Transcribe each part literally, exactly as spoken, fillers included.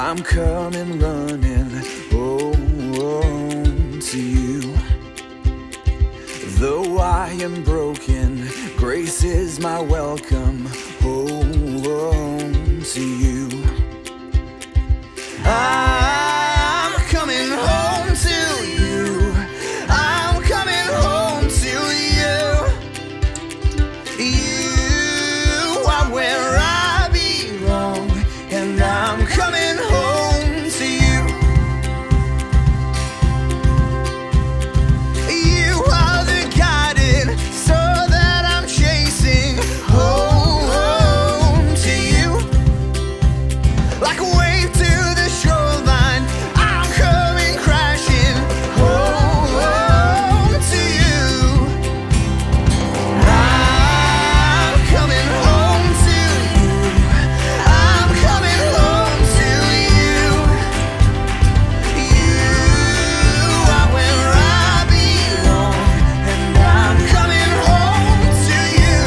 I'm coming running home to you. Though I am broken, grace is my welcome home to you. I'm coming home to you. I'm coming home to you. You are where I belong, and I'm coming home to you. You are the guiding soul that I'm chasing home to you. Like a wave to the shoreline, I'm coming crashing home to you. I'm coming home to you. I'm coming home to you. You are where I belong, and I'm coming home to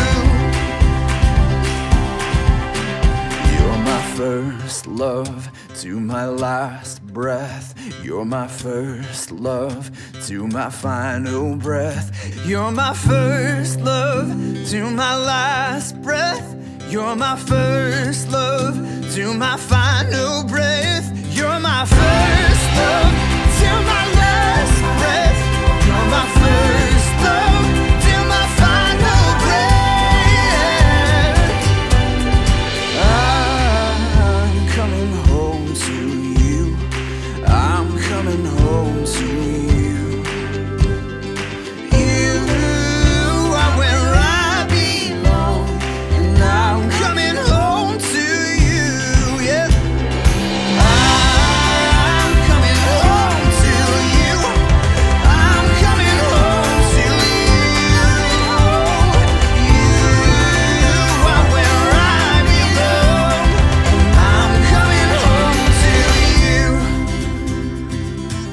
you. You're my first love to my last breath. You're my first love to my final breath. You're my first love to my last breath. You're my first love to my final breath. You're my first love to my last breath. You're my first love to my final breath. I'm coming home to you. I'm coming home to you. You are where I belong, and I'm coming home to you. Yeah. I'm coming home to you. I'm coming home to you. You are where I belong, and I'm coming home to you.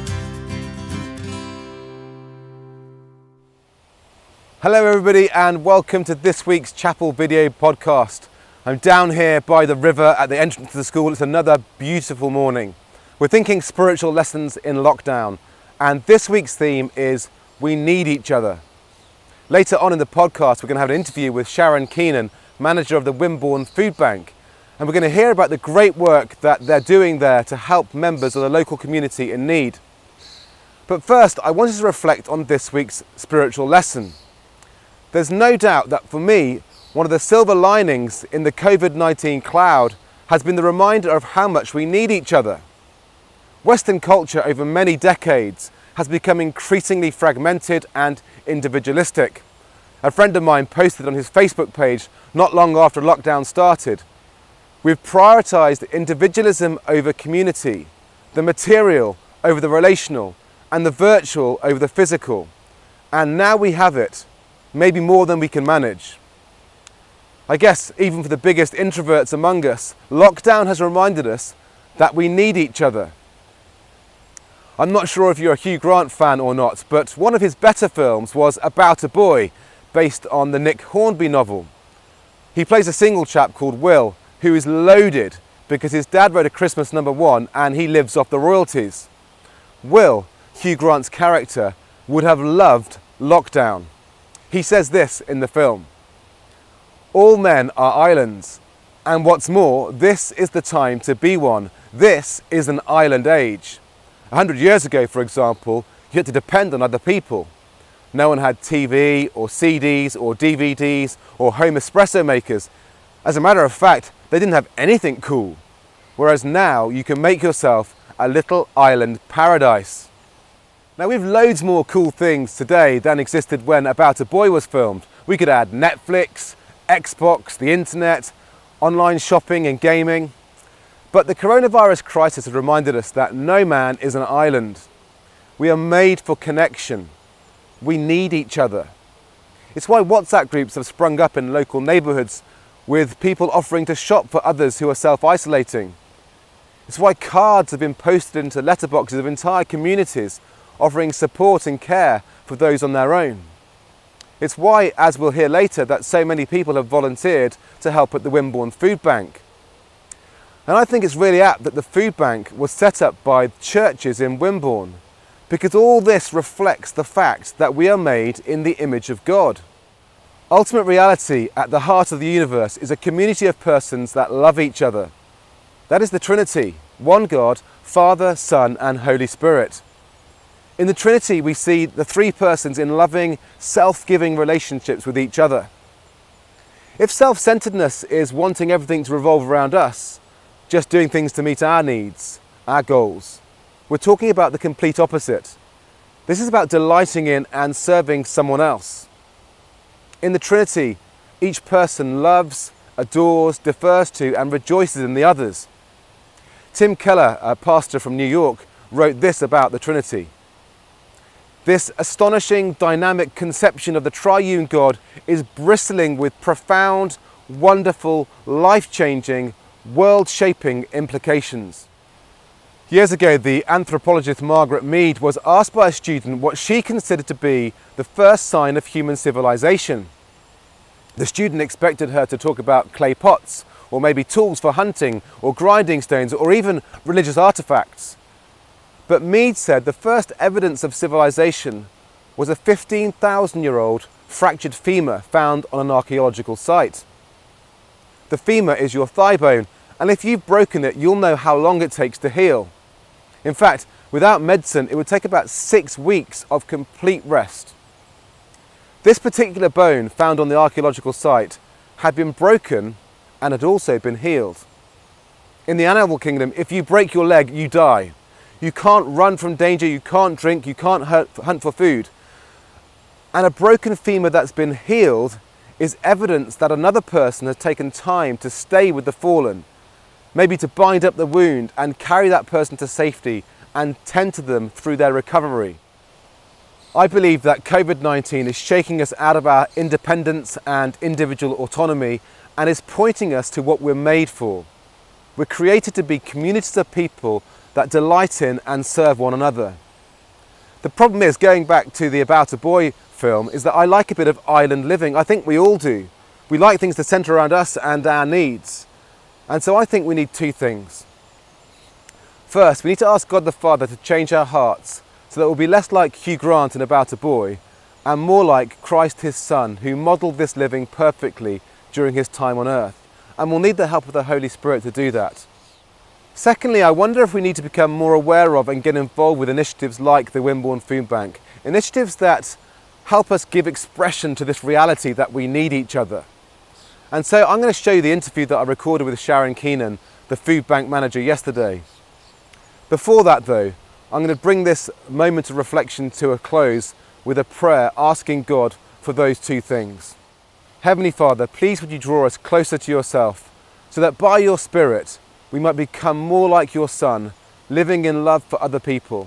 Hello everybody and welcome to this week's chapel video podcast. I'm down here by the river at the entrance to the school. It's another beautiful morning. We're thinking spiritual lessons in lockdown, and this week's theme is we need each other. Later on in the podcast we're going to have an interview with Sharon Keenan, manager of the Wimborne Food Bank, and we're going to hear about the great work that they're doing there to help members of the local community in need. But first I wanted to reflect on this week's spiritual lesson. There's no doubt that for me, one of the silver linings in the COVID nineteen cloud has been the reminder of how much we need each other. Western culture over many decades has become increasingly fragmented and individualistic. A friend of mine posted on his Facebook page not long after lockdown started, "We've prioritised individualism over community, the material over the relational, and the virtual over the physical. And now we have it. Maybe more than we can manage." I guess even for the biggest introverts among us, lockdown has reminded us that we need each other. I'm not sure if you're a Hugh Grant fan or not, but one of his better films was About a Boy, based on the Nick Hornby novel. He plays a single chap called Will, who is loaded because his dad wrote a Christmas number one and he lives off the royalties. Will, Hugh Grant's character, would have loved lockdown. He says this in the film: "All men are islands, and what's more, this is the time to be one. This is an island age." A hundred years ago, for example, you had to depend on other people. No one had T V or C Ds or D V Ds or home espresso makers. As a matter of fact, they didn't have anything cool. Whereas now you can make yourself a little island paradise. Now we've loads more cool things today than existed when About a Boy was filmed. We could add Netflix, Xbox, the internet, online shopping and gaming. But the coronavirus crisis has reminded us that no man is an island. We are made for connection. We need each other. It's why WhatsApp groups have sprung up in local neighbourhoods with people offering to shop for others who are self-isolating. It's why cards have been posted into letterboxes of entire communities offering support and care for those on their own. It's why, as we'll hear later, that so many people have volunteered to help at the Wimborne Food Bank. And I think it's really apt that the food bank was set up by churches in Wimborne, because all this reflects the fact that we are made in the image of God. Ultimate reality at the heart of the universe is a community of persons that love each other. That is the Trinity, one God, Father, Son and Holy Spirit. In the Trinity we see the three persons in loving, self-giving relationships with each other. If self-centeredness is wanting everything to revolve around us, just doing things to meet our needs, our goals, we're talking about the complete opposite. This is about delighting in and serving someone else. In the Trinity, each person loves, adores, defers to and rejoices in the others. Tim Keller, a pastor from New York, wrote this about the Trinity. This astonishing, dynamic conception of the triune God is bristling with profound, wonderful, life-changing, world-shaping implications. Years ago, the anthropologist Margaret Mead was asked by a student what she considered to be the first sign of human civilization. The student expected her to talk about clay pots, or maybe tools for hunting, or grinding stones, or even religious artifacts. But Mead said the first evidence of civilization was a fifteen thousand year old fractured femur found on an archaeological site. The femur is your thigh bone, and if you've broken it, you'll know how long it takes to heal. In fact, without medicine, it would take about six weeks of complete rest. This particular bone found on the archaeological site had been broken and had also been healed. In the animal kingdom, if you break your leg, you die. You can't run from danger, you can't drink, you can't hunt for food. And a broken femur that's been healed is evidence that another person has taken time to stay with the fallen, maybe to bind up the wound and carry that person to safety and tend to them through their recovery. I believe that COVID nineteen is shaking us out of our independence and individual autonomy and is pointing us to what we're made for. We're created to be communities of people that delight in and serve one another. The problem is, going back to the About a Boy film, is that I like a bit of island living. I think we all do. We like things to centre around us and our needs. And so I think we need two things. First, we need to ask God the Father to change our hearts so that we'll be less like Hugh Grant in About a Boy and more like Christ his Son, who modelled this living perfectly during his time on earth. And we'll need the help of the Holy Spirit to do that. Secondly, I wonder if we need to become more aware of and get involved with initiatives like the Wimborne Food Bank. Initiatives that help us give expression to this reality that we need each other. And so I'm going to show you the interview that I recorded with Sharon Keenan, the food bank manager, yesterday. Before that though, I'm going to bring this moment of reflection to a close with a prayer asking God for those two things. Heavenly Father, please would you draw us closer to yourself so that by your Spirit we might become more like your Son, living in love for other people.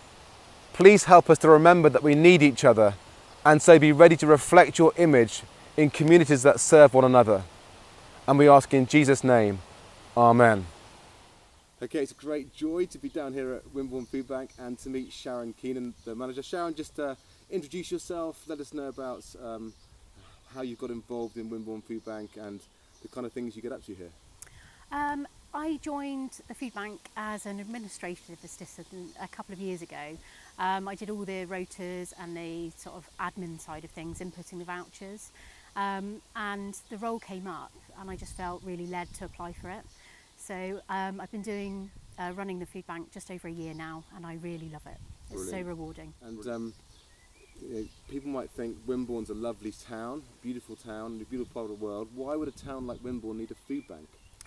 Please help us to remember that we need each other and so be ready to reflect your image in communities that serve one another. And we ask in Jesus' name, Amen. Okay, it's a great joy to be down here at Wimborne Food Bank and to meet Sharon Keenan, the manager. Sharon, just uh, introduce yourself, let us know about um, how you got involved in Wimborne Food Bank and the kind of things you get up to here. Um, I joined the food bank as an administrative assistant a couple of years ago. Um, I did all the rotas and the sort of admin side of things, inputting the vouchers, um, and the role came up and I just felt really led to apply for it. So um, I've been doing, uh, running the food bank just over a year now and I really love it. It's Brilliant. So rewarding. And um, you know, people might think Wimborne's a lovely town, beautiful town, a beautiful part of the world. Why would a town like Wimborne need a food bank?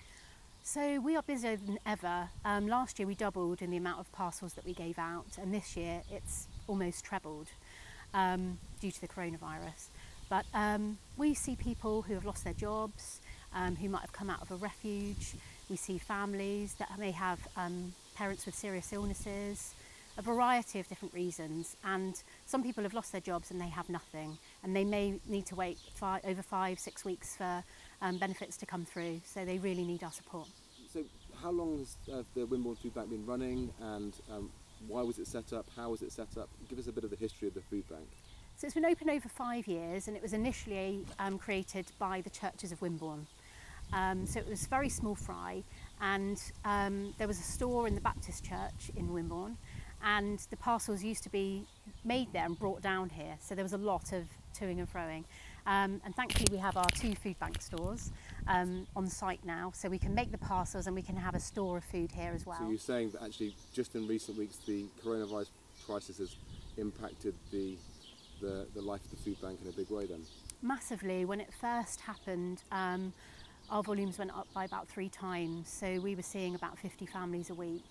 So we are busier than ever. Um, last year we doubled in the amount of parcels that we gave out, and this year it's almost trebled um, due to the coronavirus. But um, we see people who have lost their jobs, um, who might have come out of a refuge. We see families that may have um, parents with serious illnesses, a variety of different reasons. And some people have lost their jobs and they have nothing, and they may need to wait five, over five, six weeks for Um, benefits to come through, so they really need our support. So how long has uh, the Wimborne Food Bank been running, and um, why was it set up, how was it set up? Give us a bit of the history of the food bank. So it's been open over five years and it was initially um, created by the churches of Wimborne. Um, so it was very small fry, and um, there was a store in the Baptist church in Wimborne, and the parcels used to be made there and brought down here, so there was a lot of toing and froing. Um, and thankfully we have our two food bank stores um, on site now, so we can make the parcels and we can have a store of food here as well. So you're saying that actually just in recent weeks the coronavirus crisis has impacted the, the, the life of the food bank in a big way then? Massively. When it first happened, um, our volumes went up by about three times, so we were seeing about fifty families a week.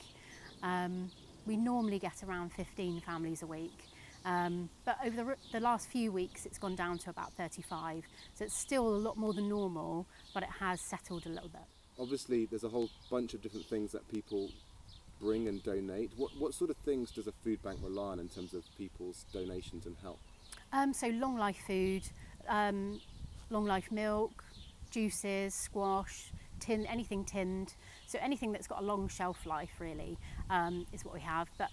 Um, we normally get around fifteen families a week. Um, but over the, the last few weeks it's gone down to about thirty-five, so it's still a lot more than normal, but it has settled a little bit. Obviously there's a whole bunch of different things that people bring and donate. What, what sort of things does a food bank rely on in terms of people's donations and help? Um, so long life food, um, long life milk, juices, squash, tin, anything tinned, so anything that's got a long shelf life really um, is what we have. But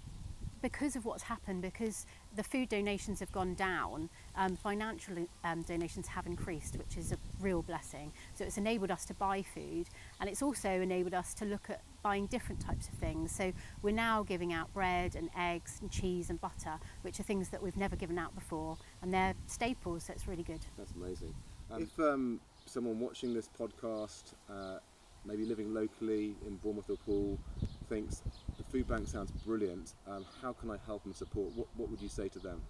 because of what's happened, because the food donations have gone down, um, financial um, donations have increased, which is a real blessing. So it's enabled us to buy food, and it's also enabled us to look at buying different types of things. So we're now giving out bread and eggs and cheese and butter, which are things that we've never given out before, and they're staples, so it's really good. That's amazing. Um, if um, someone watching this podcast, uh, maybe living locally in Bournemouth or Poole, thinks the food bank sounds brilliant, um, how can I help and support? What, what would you say to them?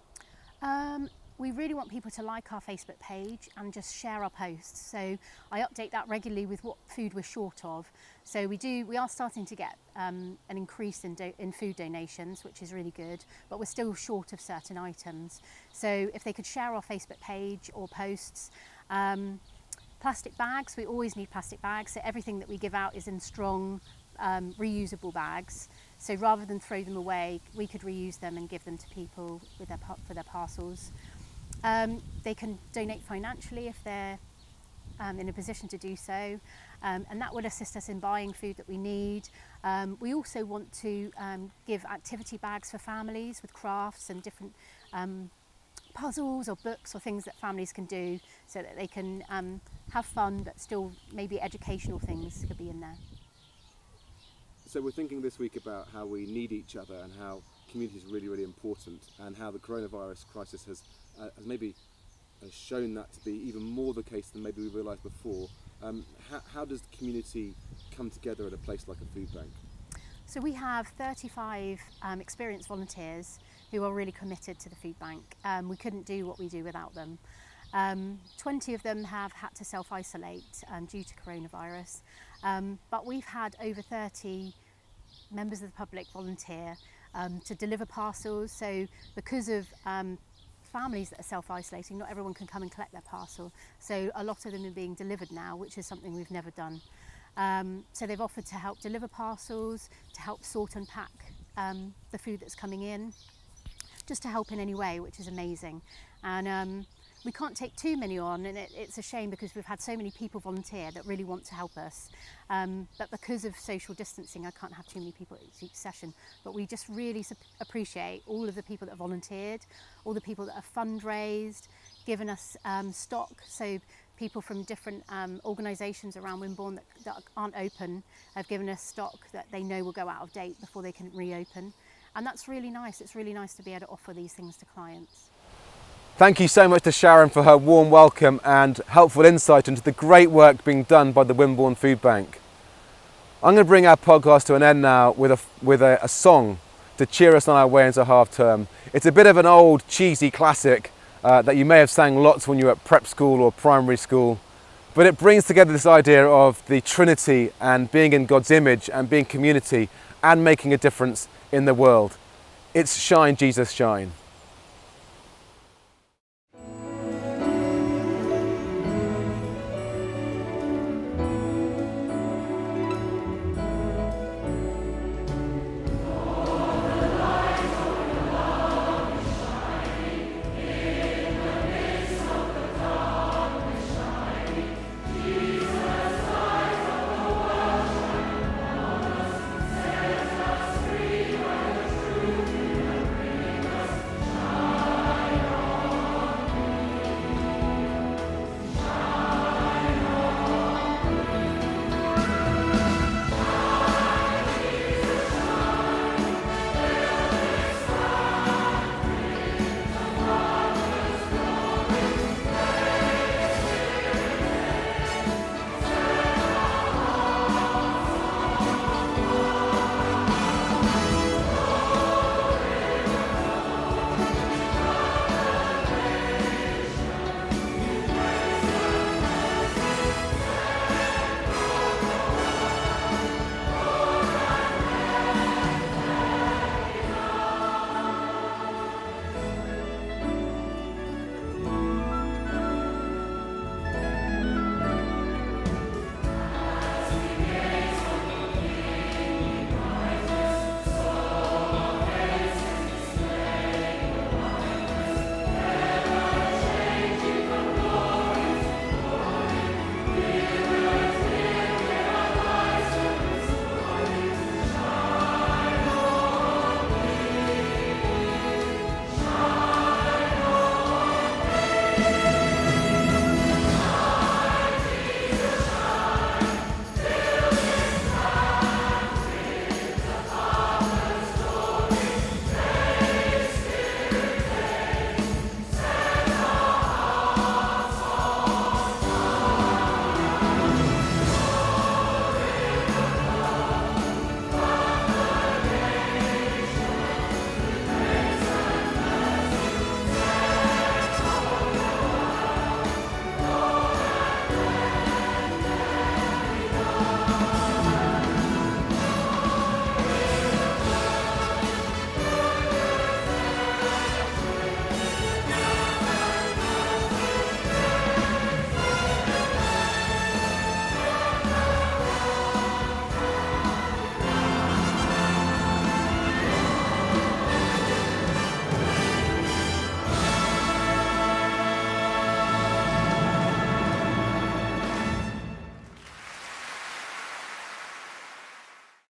Um, we really want people to like our Facebook page and just share our posts. So I update that regularly with what food we're short of. So we do, we are starting to get um, an increase in, do, in food donations, which is really good, but we're still short of certain items. So if they could share our Facebook page or posts. Um, plastic bags, we always need plastic bags, so everything that we give out is in strong um, reusable bags. So rather than throw them away, we could reuse them and give them to people with their, for their parcels. Um, they can donate financially if they're um, in a position to do so, um, and that would assist us in buying food that we need. Um, we also want to um, give activity bags for families with crafts and different um, puzzles or books or things that families can do, so that they can um, have fun, but still maybe educational things could be in there. So we're thinking this week about how we need each other and how community is really, really important, and how the coronavirus crisis has, uh, has maybe has shown that to be even more the case than maybe we realised before. Um, how, how does the community come together at a place like a food bank? So we have thirty-five um, experienced volunteers who are really committed to the food bank. Um, we couldn't do what we do without them. Um, twenty of them have had to self-isolate um, due to coronavirus, um, but we've had over thirty members of the public volunteer um, to deliver parcels. So because of um, families that are self-isolating, not everyone can come and collect their parcel, so a lot of them are being delivered now, which is something we've never done. Um, so they've offered to help deliver parcels, to help sort and pack um, the food that's coming in, just to help in any way, which is amazing. And um, we can't take too many on, and it, it's a shame because we've had so many people volunteer that really want to help us. Um, but because of social distancing, I can't have too many people at each session. But we just really appreciate all of the people that have volunteered, all the people that have fundraised, given us um, stock. So people from different um, organisations around Wimborne that, that aren't open have given us stock that they know will go out of date before they can reopen. And that's really nice. It's really nice to be able to offer these things to clients. Thank you so much to Sharon for her warm welcome and helpful insight into the great work being done by the Wimborne Food Bank. I'm going to bring our podcast to an end now with a, with a, a song to cheer us on our way into half term. It's a bit of an old cheesy classic uh, that you may have sang lots when you were at prep school or primary school, but it brings together this idea of the Trinity and being in God's image and being community and making a difference in the world. It's Shine, Jesus, Shine.